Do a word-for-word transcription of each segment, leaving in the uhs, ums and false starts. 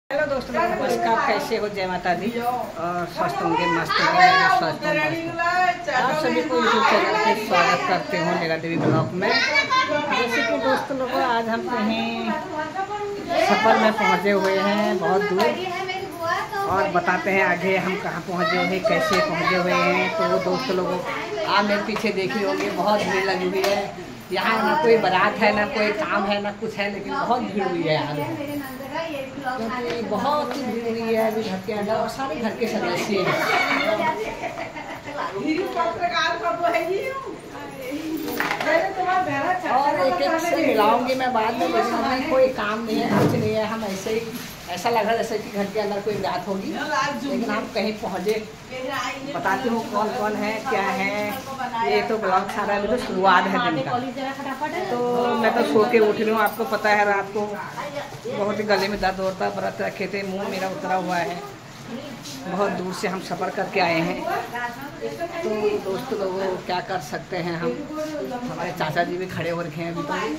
Hello दोस्तों, नमस्कार। कैसे हो? जय माता दी और स्वस्थ होंगे, मस्त होंगे, स्वस्थ होंगे। आप सभी को यूट्यूब चैनल पे स्वागत करते हो नेगा देवी ब्लॉग में। जैसे कि दोस्तों लोगों, आज हम कहीं सफ़र में पहुंचे हुए हैं बहुत दूर, और बताते हैं आगे हम कहाँ पहुंचे हुए, कैसे पहुंचे हुए हैं। तो दोस्तों लोगों, आप मेरे पीछे देखी होंगे, बहुत भीड़ लगी हुई है यहाँ। ना कोई बारात है, ना कोई काम है, ना कुछ है, लेकिन बहुत भीड़ हुई है यहाँ, क्योंकि बहुत ही भीड़ हुई है अभी घर के अंदर, और सारे घर के सदस्य हैं। और एक एक से मिलाऊंगी मैं बाद में, लेकिन कोई काम नहीं है, कुछ नहीं है। हम ऐसे ही, ऐसा लग रहा है जैसे कि घर के अंदर कोई बात होगी, लेकिन हम कहीं पहुँचे। बताती हूँ कौन कौन है, क्या है। ये तो ब्लॉग सारा अभी तो शुरुआत है दिन का। तो मैं तो सो के उठ रही हूँ, आपको पता है रात को बहुत ही गले में दर्द होता है, व्रत रखे थे, मुँह मेरा उतरा हुआ है। बहुत दूर से हम सफ़र करके आए हैं, तो दोस्तों लोगों क्या कर सकते हैं हम। हमारे चाचा जी भी खड़े हो रखे हैं अभी तो।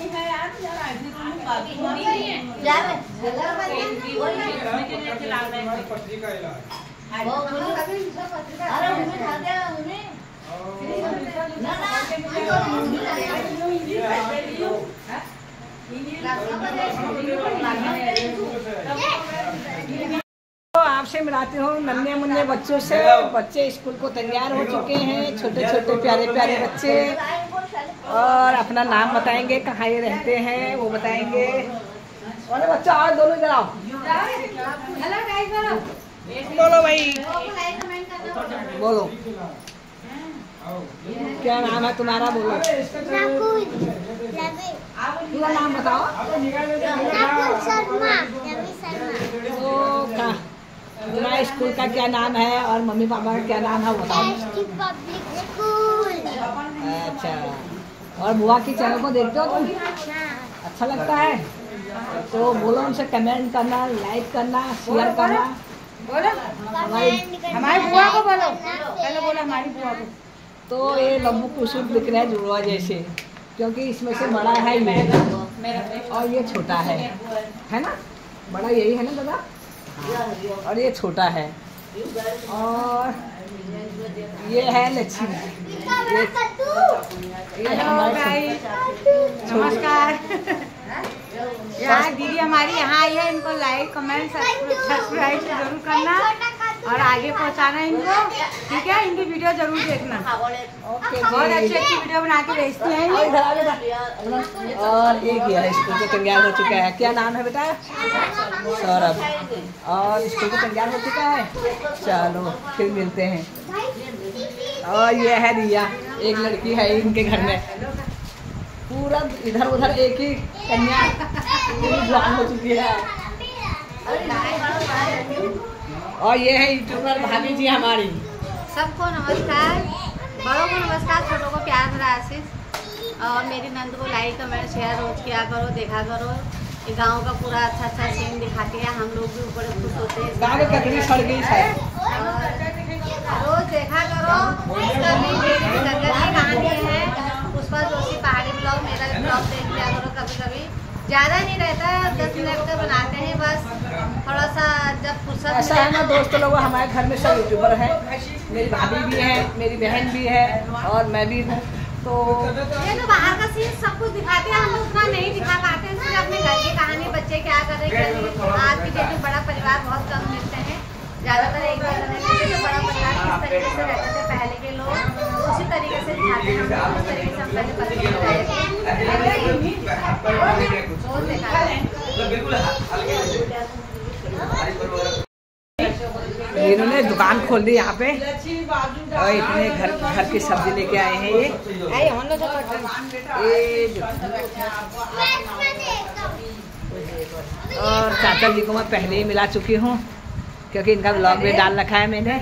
तो आपसे मिलाती हूँ नन्हे मुन्ने बच्चों से। बच्चे स्कूल को तैयार हो चुके हैं, छोटे छोटे प्यारे प्यारे बच्चे, और अपना नाम बताएंगे, कहाँ ये रहते हैं वो बताएंगे। और बच्चा और दोनों इधर आओ, बोलो भाई, बोलो क्या नाम है तुम्हारा, बोलो पूरा नाम बताओ। तो क्या तुम्हारे स्कूल का क्या नाम है और मम्मी पापा का क्या नाम है बताओ। अच्छा, और बुआ की चैनल को देखते हो तुम? अच्छा लगता है तो बोलो उनसे कमेंट करना, लाइक करना, शेयर करना। बोलो हमारी बुआ को, बोलो पहले बोलो हमारी बुआ को। तो ये लम्बू कुसुम दिख रहा है जुड़वा जैसे, क्योंकि इसमें से बड़ा है ये और ये छोटा है, है ना? बड़ा यही है ना दादा, और ये छोटा है। और ये है लक्ष्मी। ये, ये हमारे नमस्कार। यहाँ दीदी हमारी यहाँ आई है, इनको लाइक कमेंट सब्सक्राइब जरूर करना और आगे पहुँचाना इनको, ठीक है? इनकी वीडियो जरूर देखना। ओके, बहुत अच्छी अच्छी वीडियो बना के भेजती हैं। और एक ये है, स्कूल को तैयार हो चुका है। क्या नाम है बेटा? सौरभ। और स्कूल को तैयार हो चुका है। चलो फिर मिलते हैं। और ये है रिया, एक लड़की है इनके घर में। पूरा इधर उधर एक ही कन्या जवान हो चुकी है। और ये है यूट्यूबर भाभी जी हमारी। सबको नमस्कार, बड़ों को नमस्कार, छोटों को प्यार भरा आशीष। और मेरी नंद को लाइक कमेंट शेयर रोज किया करो, देखा करो। ये गांव का पूरा अच्छा अच्छा सीन दिखाती है, हम लोग भी बड़े खुश होते हैं। गाँव में ककड़ी सड़ गई है, रोज देखा करो। कहानी है पुष्पा जोशी पहाड़ी ब्लॉग, मेरा भी ब्लॉग देख लिया करो। कभी कभी ज़्यादा नहीं रहता है, दस मिनट का बनाते हैं बस, थोड़ा सा जब फुर्सत। ऐसा है ना दोस्तों लोगों, हमारे घर में सब यूट्यूबर हैं। मेरी भाभी भी है, मेरी बहन भी है, और मैं भी हूँ। तो ये तो बाहर का सीन सब कुछ दिखाते हैं, हम लोग उतना नहीं दिखा पाते, इसलिए अपने घर की कहानी, बच्चे क्या कर रहे हैं। आज की डेट में बड़ा परिवार बहुत कम मिलते हैं, ज़्यादातर एक बार तो बड़ा परिवार किस तरीके से रहते थे पहले के लोग, उसी तरीके से दिखाते हैं। उस तरीके से हम पहले पति रहे थे। इन्होंने दुकान खोल दी यहाँ पे, और इतने घर घर की सब्जी लेके आए हैं। ये ये और चाचा जी को मैं पहले ही मिला चुकी हूँ, क्योंकि इनका ब्लॉग भी डाल रखा है मैंने।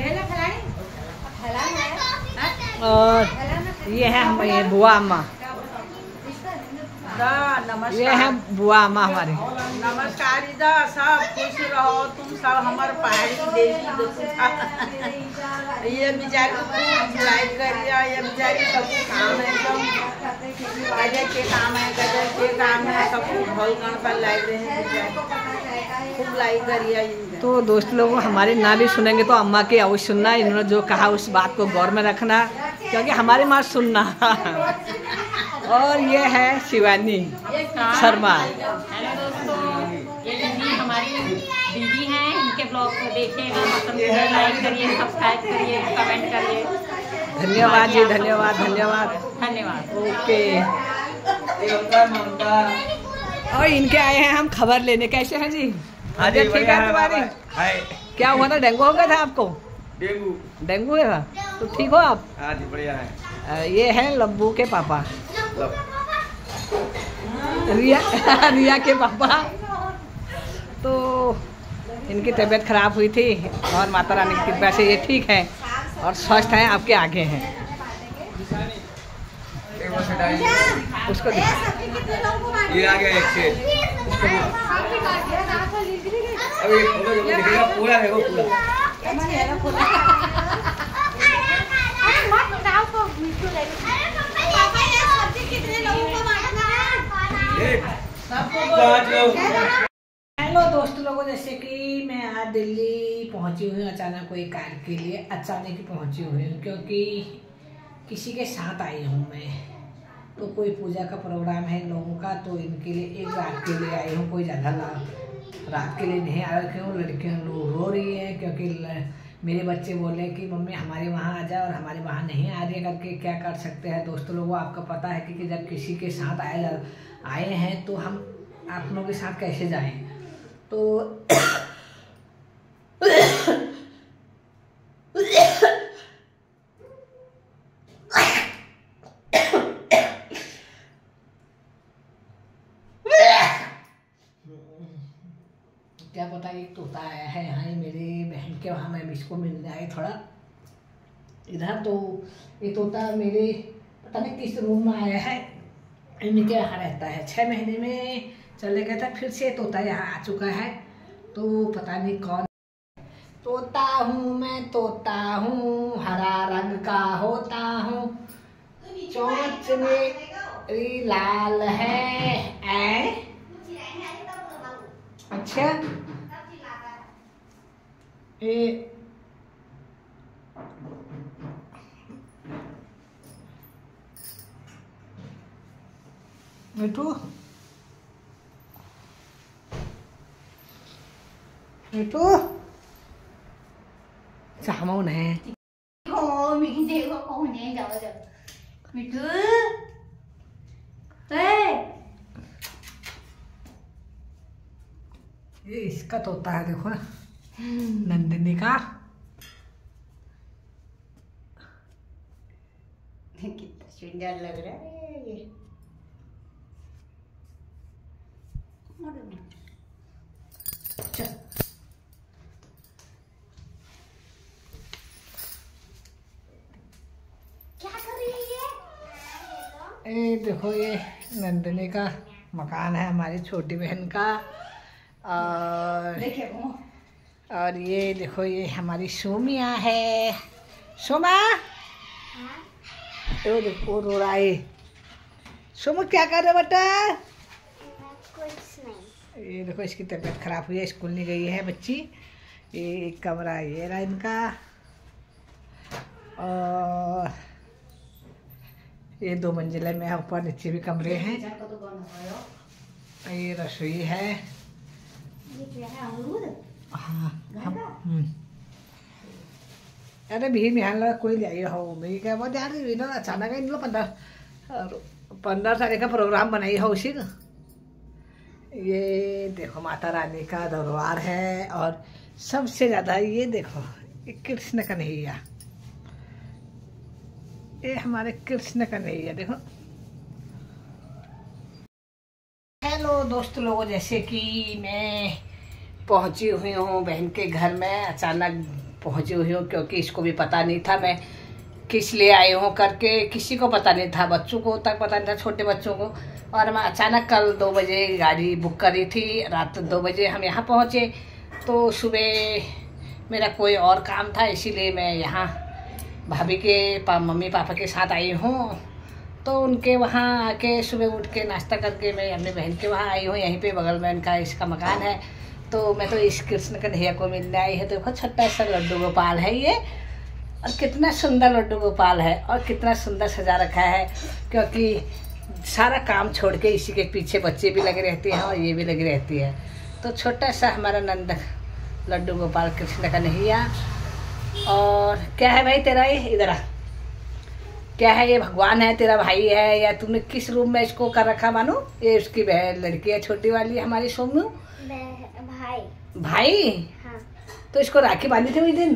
और ये है हम ये बुआ अम्मा, ये है बुआ अम्मा हमारी। नमस्कार इदा, सब खुश रहो तुम सब, हमारे पहाड़ी देवी ये बेचारी खूब लाइक कर लिया। ये बेचारी सब काम है, सब गजब के काम है, गजब के काम है, सब खूब भल गण पर लाइक रहे हैं। खूब लाइक करिए। तो दोस्त लोगों हमारे ना भी सुनेंगे तो अम्मा की अवश्य सुनना, इन्होंने जो कहा उस बात को गौर में रखना, क्योंकि हमारी माँ सुनना। और ये है शिवानी शर्मा। हेलो दोस्तों, ये दीदी हमारी दीदी हैं, इनके ब्लॉग को देखिएगा, पसंद करिए, लाइक करिए, सब्सक्राइब करिए, कमेंट करिए। धन्यवाद जी, धन्यवाद धन्यवाद धन्यवाद। ओके। और इनके आए हैं हम खबर लेने। कैसे हैं जी? हाँ जी, ठीक है तुम्हारी? क्या हुआ था? डेंगू हो गया था आपको? डेंगू डेंगू है? तो ठीक हो आप? हाँ जी, बढ़िया है। ये हैं लब्बू के पापा, रिया रिया के पापा। तो इनकी तबीयत खराब हुई थी और माता रानी की कृपा से ये ठीक है और स्वस्थ हैं, आपके आगे हैं। उसको ये आ गया एक से। अब ये फोटो जो दिखेगा पूरा है वो पूरा। हेलो दोस्त लोगों, जैसे कि मैं आज दिल्ली पहुंची हुई हूँ अचानक कोई कार्य के लिए। अचानक ही पहुंची हुई हूँ क्योंकि किसी के साथ आई हूँ मैं। तो कोई पूजा का प्रोग्राम है इन लोगों का, तो इनके लिए एक रात के लिए आई हूँ। कोई ज़्यादा रात के लिए नहीं आ रखे हूँ। लड़कियाँ लोग रो रही हैं क्योंकि मेरे बच्चे बोले कि मम्मी हमारे वहाँ आ जाए और हमारे वहाँ नहीं आ रही है करके। क्या कर सकते हैं दोस्तों लोगों, आपको पता है कि जब किसी के साथ आए आए हैं तो हम आप लोगों के साथ कैसे जाएं। तो क्या पता एक तोता आया है यहाँ मेरे बहन के वहाँ, मैं इसको मिलने आई थोड़ा इधर। तो ये तोता मेरे पता नहीं किस रूम में आया है, इनके यहाँ रहता है। छः महीने में चले गया था, फिर से तोता यहाँ आ चुका है। तो पता नहीं कौन तोता हूँ मैं, तोता हूँ हरा रंग का होता हूँ, चोंच मेरी लाल है। ऐ अच्छा ये मिठू मिठू सामौन है। हो mình देखो कौन है, जाओ जाओ मिठू। ये इसका तोता है, देखो ना, नंदिनी का। कितना सुंदर लग रहा है ये। चल क्या कर रही है ये? ये देखो, ये नंदिनी का मकान है, हमारी छोटी बहन का। और और ये देखो, ये हमारी सोमिया है। सोमा वो देखो रो रहा है। सोमू क्या कर रहे बेटा? कुछ नहीं। ये देखो, इसकी तबीयत खराब हुई है, स्कूल नहीं गई है बच्ची। ये एक कमरा ये रहा इनका, और ये दो मंजिले में है, ऊपर नीचे भी कमरे हैं। ये रसोई है। ये क्या है, अमरूद? हाँ हम हम्म। अरे भी मिहान लगा कोई ले आई हो, मैं क्या बहुत यार इन्होंने अचानक इन लोग पंद्रह पंद्रह तारीख का प्रोग्राम बनाई हो उसी का। ये देखो माता रानी का दरबार है, और सबसे ज़्यादा ये देखो ये कृष्ण कन्हैया, ये हमारे कृष्ण कन्हैया देखो। हेलो दोस्त लोगों, जैसे कि मैं पहुंची हुई हूँ बहन के घर में, अचानक पहुंची हुई हूँ क्योंकि इसको भी पता नहीं था मैं किस लिए आई हूँ करके। किसी को पता नहीं था, बच्चों को तक पता नहीं था, छोटे बच्चों को। और मैं अचानक कल दो बजे गाड़ी बुक करी थी, रात दो बजे हम यहाँ पहुँचे। तो सुबह मेरा कोई और काम था, इसीलिए मैं यहाँ भाभी के पा, मम्मी पापा के साथ आई हूँ। तो उनके वहाँ आके सुबह उठ के नाश्ता करके मैं अपनी बहन के वहाँ आई हूँ। यहीं पे बगल में उनका इसका मकान है। तो मैं तो इस कृष्ण कन्हैया को मिलने आई है। देखो छोटा सा लड्डू गोपाल है ये, और कितना सुंदर लड्डू गोपाल है और कितना सुंदर सजा रखा है, क्योंकि सारा काम छोड़ के इसी के पीछे बच्चे भी लगे रहते हैं और ये भी लगी रहती है। तो छोटा सा हमारा नंद लड्डू गोपाल कृष्ण कन्हैया। और क्या है भाई तेरा, ये इधर आ, क्या है ये, भगवान है, तेरा भाई है, या तुमने किस रूम में इसको कर रखा मानो? ये उसकी बहन लड़की है छोटी वाली हमारी सोमू। भाई भाई हाँ। तो इसको राखी बांधी थी उस दिन?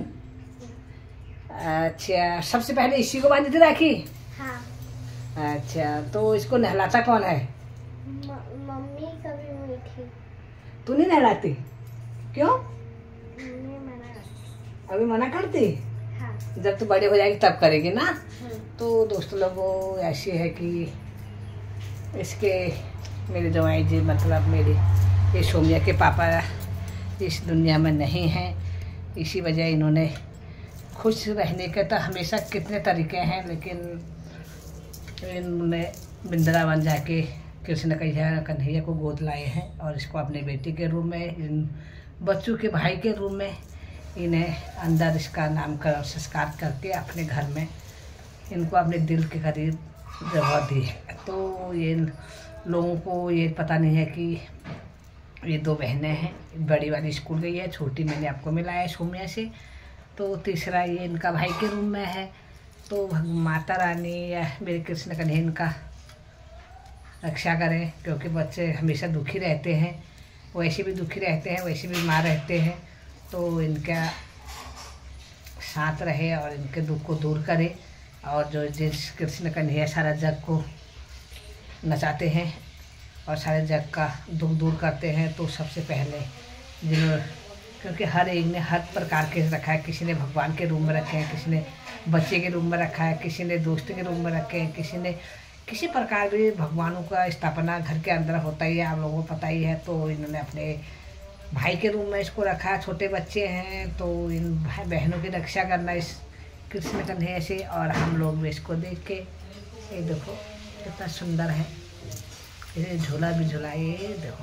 अच्छा, सबसे पहले इसी को बांधी थी राखी? हाँ। अच्छा, तो इसको नहलाता कौन है? मम्मी कभी हुई थी। तू नहीं नहलाती? क्यों? मम्मी मना। अभी मना करती? हाँ। जब तू बड़े हो जाएगी तब करेगी ना। तो दोस्तों लोगों ऐसी है कि इसके मेरे जवाई जी मतलब मेरे ये सोमिया के पापा इस दुनिया में नहीं हैं, इसी वजह इन्होंने खुश रहने के तो हमेशा कितने तरीके हैं, लेकिन इन्होंने वृंदावन जाके कृष्ण कन्हैया कन्हैया को गोद लाए हैं और इसको अपने बेटी के रूम में, इन बच्चों के भाई के रूम में इन्हें अंदर इसका नामकरण संस्कार करके अपने घर में इनको अपने दिल के करीब जगह दी है। तो ये लोगों को ये पता नहीं है कि ये दो बहनें हैं, बड़ी वाली स्कूल गई है, छोटी मैंने आपको मिलाया है सोमिया से। तो तीसरा ये इनका भाई के रूम में है। तो माता रानी या मेरे कृष्ण कन्हैया इनका रक्षा करें, क्योंकि बच्चे हमेशा दुखी रहते हैं, वैसे भी दुखी रहते हैं, वैसे भी बीमार रहते हैं। तो इनका साथ रहे और इनके दुख को दूर करे, और जो जिस कृष्ण कन्हैया सारा जग को नचाते हैं और सारे जग का दुख दूर करते हैं। तो सबसे पहले जिन्होंने, क्योंकि हर एक ने हर प्रकार के रखा है, किसी ने भगवान के रूम में रखे हैं, किसी ने बच्चे के रूम में रखा है, किसी ने दोस्त के रूम में रखे हैं, किसी ने किसी प्रकार भी भगवानों का स्थापना घर के अंदर होता ही है, आप लोगों को पता ही है। तो इन्होंने अपने भाई के रूम में इसको रखा, छोटे बच्चे हैं तो इन भाई बहनों की रक्षा करना इस कृष्ण कन्हैया से। और हम लोग भी इसको देख के, ये देखो कितना सुंदर है, ये झूला भी झूला, ये देखो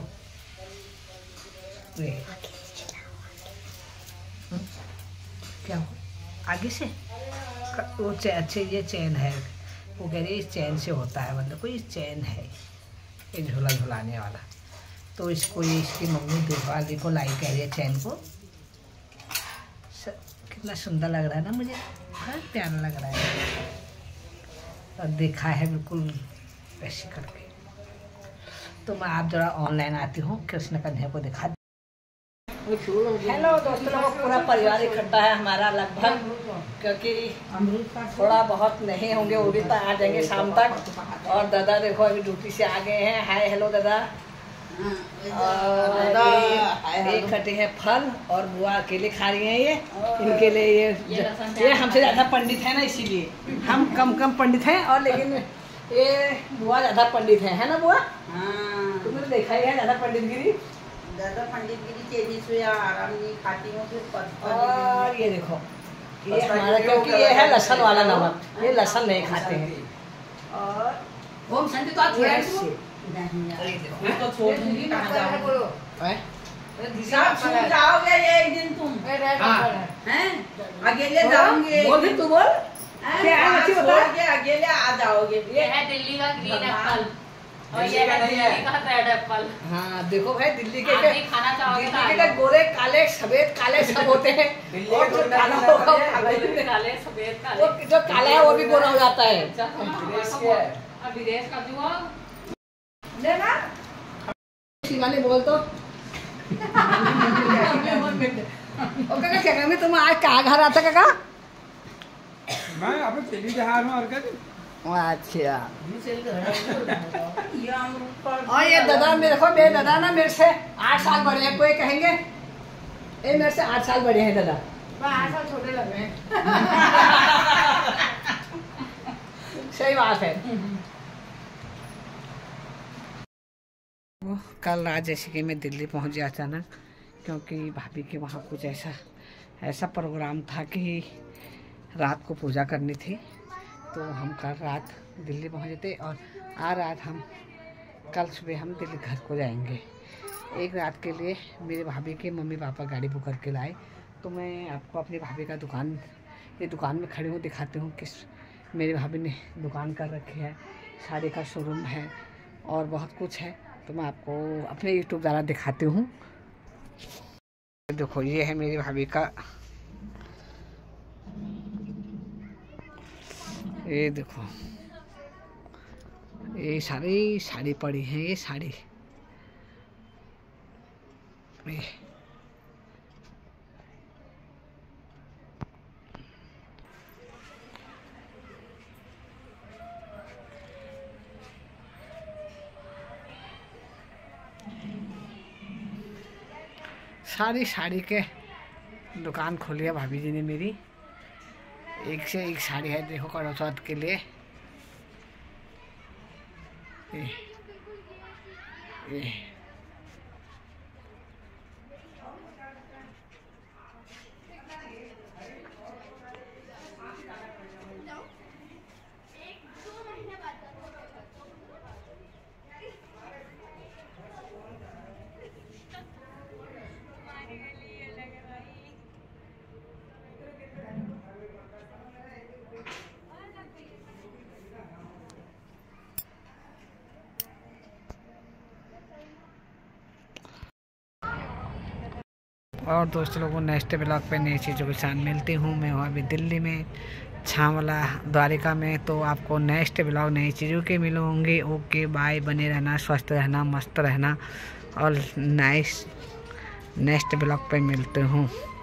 ये क्या हो आगे से वो चे, अच्छे ये चैन है, वो कह रही है इस चैन से होता है, मतलब कोई चैन है ये झूला झुलाने वाला। तो इसको ये इसकी मम्मी दिवाली को लाई कह रही है चैन को। कितना सुंदर लग रहा है ना, मुझे बहुत प्यारा लग रहा है। और देखा है बिल्कुल ऐसे करके। तो मैं आप जरा ऑनलाइन आती हूँ, कृष्ण कन्हैया को दिखा। हेलो दोस्तों लोगों, पूरा परिवार इकट्ठा है हमारा लगभग, क्योंकि थोड़ा बहुत नहीं होंगे, वो भी तो आ जाएंगे शाम तक। और दादा देखो अभी ड्यूटी से आ गए हैं। हाय हेलो दादा। और ये कटे हैं फल और बुआ अकेले खा रही हैं। ये इनके लिए ये ये हमसे ज़्यादा पंडित है ना, इसीलिए हम कम कम पंडित हैं, और लेकिन ये बुआ ज़्यादा पंडित है, है ना बुआ? हाँ, तुमने देखा ही है ज़्यादा पंडितगिरी। ज़्यादा पंडितगिरी तेजी से आराम नहीं खाती हूँ फिर। और ये देखो ये हमारा, क्योंकि ये है लहसुन वाला नमक, ये लहसुन नहीं खाते हैं। और ओम शांति तो आप तो छोड़ दूंगी, कहाँ जाओगे? सब जाओगे एक दिन तुम, हैं? अकेले जाओगे? बोल फिर तू बोल क्या है, अच्छी बता। छोड़ के अकेले आ जाओगे। ये है दिल्ली का ग्रीन एप्पल और ये है दिल्ली का रेड एप्पल। हाँ देखो भाई, दिल्ली के आप भी खाना चाहोगे तो दिल्ली के गोरे काले सफेद काले सब होते हैं, और जो काला होगा वो काले सफेद काले, वो जो काला है वो भी गोरा हो जाता है। अब विदेश का जुआ लेना शिवानी बोल तो। ओ काका क्या कहूँ, तुम आज कहाँ घर आता काका? मैं अब चली जहाज में और क्या? अच्छा। और ये दादा मेरे को, मेरे दादा ना मेरे से आठ साल बड़े हैं, कोई कहेंगे ये मेरे से आठ साल बड़े हैं दादा। आठ साल छोटे लग रहे हैं। सही बात है। कल रात जैसे कि मैं दिल्ली पहुंच गया अचानक, क्योंकि भाभी के वहाँ कुछ ऐसा ऐसा प्रोग्राम था कि रात को पूजा करनी थी। तो हम कल रात दिल्ली पहुँचे थे और आज रात हम कल सुबह हम दिल्ली घर को जाएंगे। एक रात के लिए मेरे भाभी के मम्मी पापा गाड़ी बुक करके लाए। तो मैं आपको अपनी भाभी का दुकान, ये दुकान में खड़े हूँ, दिखाती हूँ किस मेरी भाभी ने दुकान कर रखी है। साड़ी का शोरूम है और बहुत कुछ है, तो मैं आपको अपने यूट्यूब द्वारा दिखाती हूँ। देखो ये है मेरी भाभी का, ये देखो ये सारी साड़ी पड़ी है, ये साड़ी ये सारी साड़ी के दुकान खोली है भाभी जी ने मेरी। एक से एक साड़ी है, देखो करौसत के लिए। ये, ये। और दोस्तों लोगों, नेक्स्ट ब्लॉग पे नई चीज़ों के साथ मिलती हूँ। मैं हूँ अभी दिल्ली में, छावला द्वारिका में। तो आपको नेक्स्ट ब्लॉग नई चीज़ों के मिलूँगी। ओके बाय, बने रहना, स्वस्थ रहना, मस्त रहना और नाइस नेक्स्ट ब्लॉग पे मिलते हूँ।